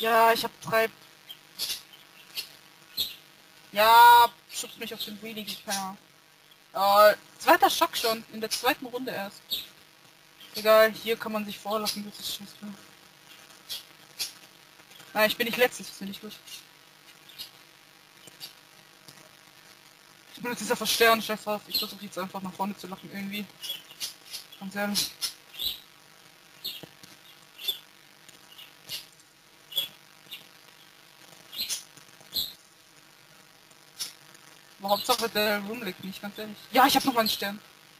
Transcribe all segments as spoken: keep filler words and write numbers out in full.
Ja, ich habe drei. Ja, schubst mich auf den Wheelie, keiner. Äh, zweiter Schock schon, in der zweiten Runde erst. Egal, hier kann man sich vorlassen, das ist scheiße. Nein, ich bin nicht letztes, finde ich gut. Ich bin jetzt dieser Verstern, scheiß drauf. Ich versuche jetzt einfach nach vorne zu lachen irgendwie. Ganz ehrlich. Aber Hauptsache der Room liegt nicht, ganz ehrlich. Ja, ich habe noch mal einen Stern.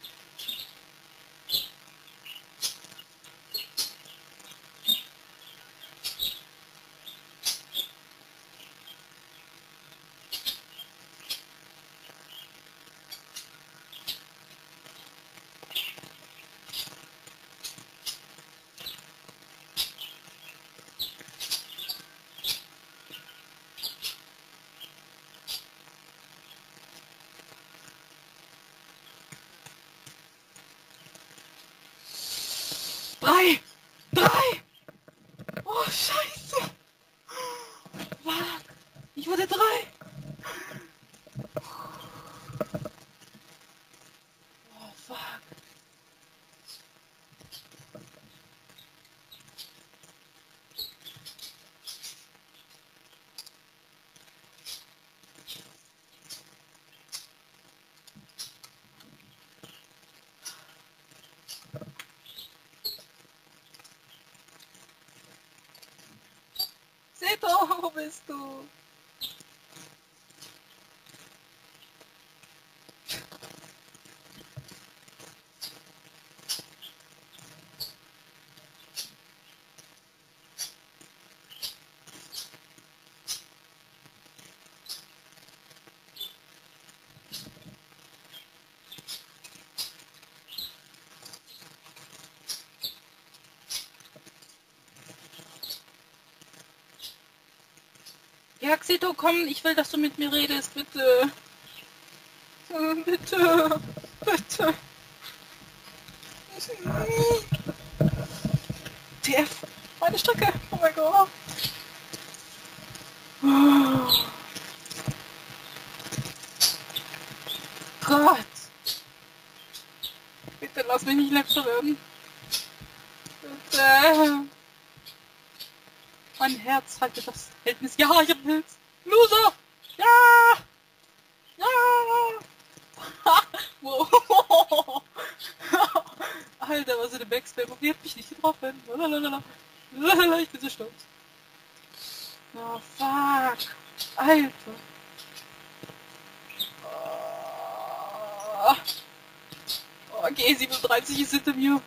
Drei! Drei! Oh, scheiße! Fuck! Ich wurde drei! Oh, fuck! Seto, wo bist du? Ja, Xeto, komm, ich will, dass du mit mir redest, bitte. Äh, Bitte, bitte. T F, meine Strecke, oh mein Gott. Oh Gott. Bitte lass mich nicht letzter werden. Bitte. Mein Herz haltet das Verhältnis. Ja, ich hab ein Herz. Loser! Ja! Ja! Wow. Alter, was für eine Backspam. Und die hat mich nicht getroffen. Lalalala. Lalalala, ich bin so stolz. Oh, fuck. Alter. Oh, oh G siebenunddreißig ist hinter mir.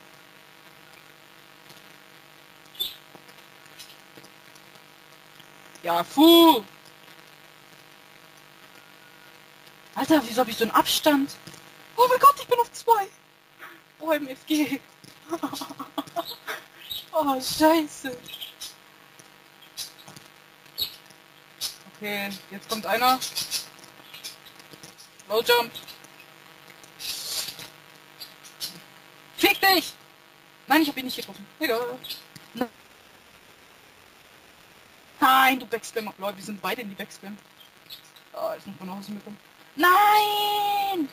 Ja, puh. Alter, wieso hab ich so einen Abstand? Oh mein Gott, ich bin auf zwei. Oh, M F G. Oh, scheiße. Okay, jetzt kommt einer. Low Jump. Fick dich! Nein, ich hab ihn nicht getroffen. Egal. Nein, du Backspammer. Leute, wir sind beide in die Backspam. Oh, jetzt muss man nach Hause mitkommen. Nein!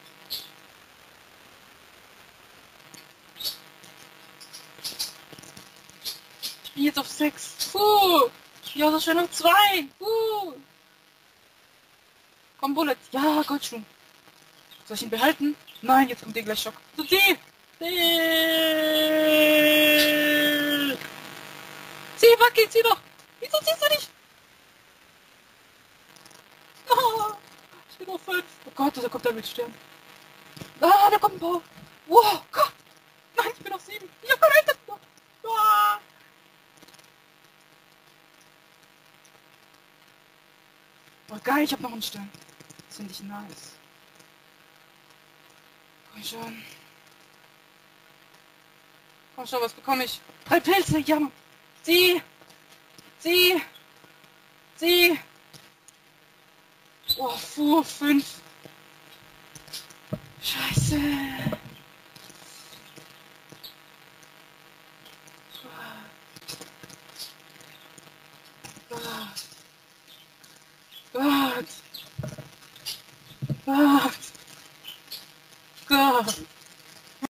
Ich bin jetzt auf sechs. Puh! Ja, so schön auf zwei. Puh! Komm, Bullet. Ja, Goldschuh. Soll ich ihn behalten? Nein, jetzt kommt der gleich Schock. So, zieh! Zieh! Zieh, Bucky, zieh doch! Wieso ziehst du nicht? Oh, ich bin auf fünf. Oh Gott, da kommt der mit Stern. Ah, da kommt ein Power. Wow, Gott! Nein, ich bin auf sieben. Ich hab kein Item noch. Ah. Oh, geil, ich hab noch einen Stern. Das finde ich nice. Komm schon. Komm schon, was bekomme ich? Drei Pilze, ja. Sieh! Sieh! Sieh! Oh, puh, fünf. Scheiße. Gott. Gott.